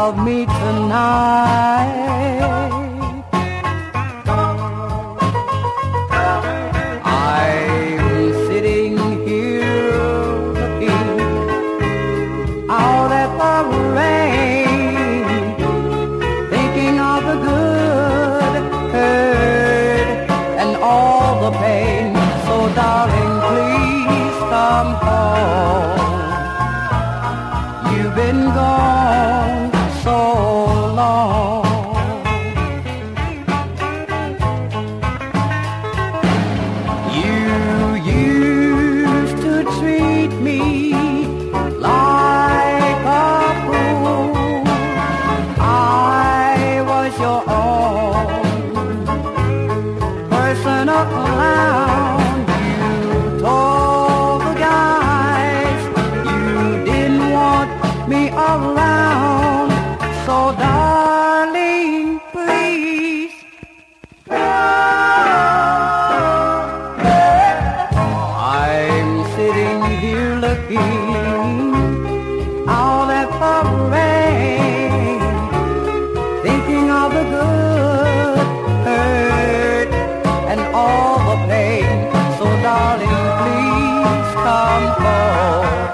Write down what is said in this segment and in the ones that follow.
love me tonight. I'm sitting here looking out at the rain, thinking of the good, hurt, and all the pain. So darling, please come home. You've been gone so long. You used to treat me like a fool. I was your own personal clown. You told the guys you didn't want me around. So darling, please I'm sitting here looking out at the rain, thinking of the good, hurt, and all the pain. So darling, please come home.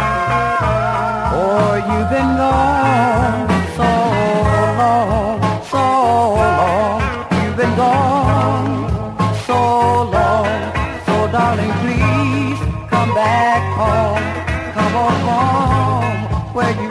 For you've been gone so long, so long. You've been gone so long. So darling, please come back home. Come on home where you